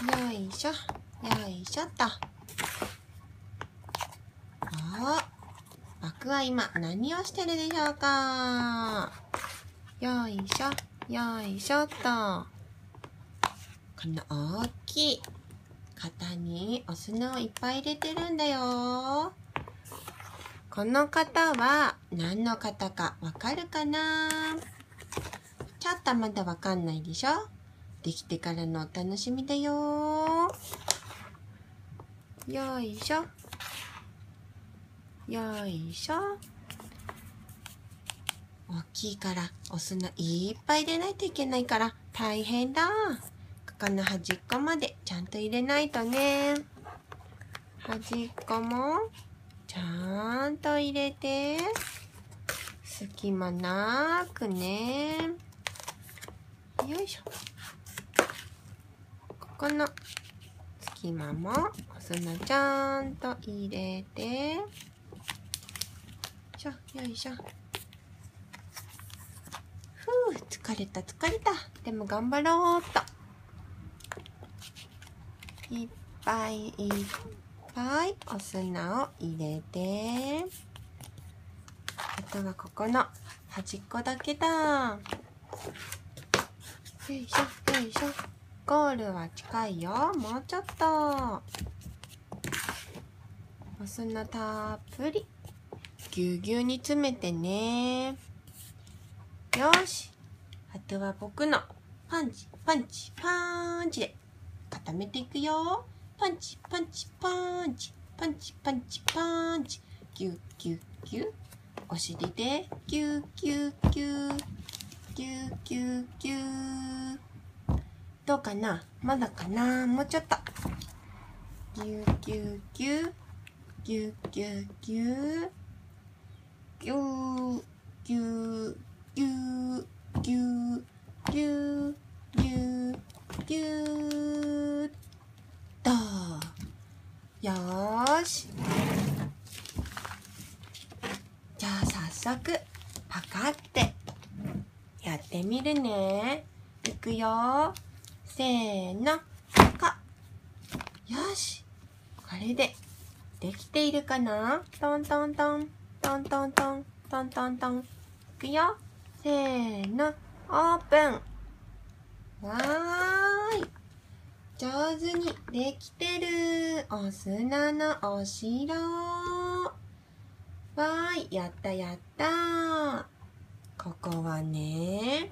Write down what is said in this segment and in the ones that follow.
よいしょ、よいしょっと。僕は今何をしてるでしょうか。よいしょ、よいしょっと。この大きい型にお砂をいっぱい入れてるんだよ。この型は何の型かわかるかな？ちょっとまだわかんないでしょ？できてからのお楽しみだよ。よいしょ。よいしょ。大きいからお砂いっぱい入れないといけないから大変だ。ここの端っこまでちゃんと入れないとね。端っこもちゃんと入れて、隙間なくね。よいしょ。ここの隙間もお砂ちゃんと入れて、よいしょ。疲れた疲れた。でも頑張ろうっと。いっぱいいっぱいお砂を入れて、あとはここの端っこだけだ。よいしょよいしょ。ゴールは近いよ。もうちょっと。お砂たっぷりぎゅうぎゅうに詰めてね。よし。あとは僕のパンチパンチパンチで固めていくよ。パンチパンチパンチパンチパンチパンチ、ギュッギュッギュッ。お尻でギュッギュッギュッギュッギュッギュッ。どうかな？まだかな？もうちょっと。ギュッギュッギュッギュッギュッギュッギュッギュッギュッギュッギュッギュッギュッと。よーし。じゃあ早速測ってやってみるね。いくよ。せーの。か。よし。これでできているかな？トントントントントントントントントン。いくよ。せーの。オープン。わーい。上手にできてる。お砂のお城。わーい。やったやった。ここはね、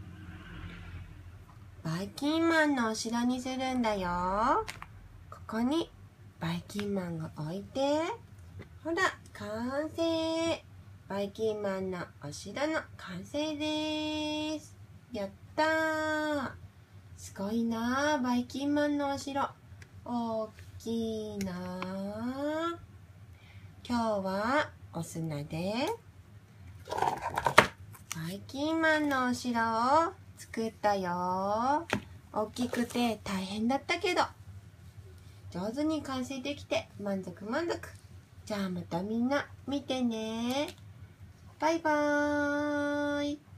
バイキンマンのお城にするんだよ。ここにバイキンマンを置いて、ほら、完成。バイキンマンのお城の完成です。やったー。すごいなー、バイキンマンのお城。大きいなー。今日はお砂でバイキンマンのお城を作ったよ。大きくて大変だったけど、上手に完成できて満足満足。じゃあまたみんな見てね。バイバーイ。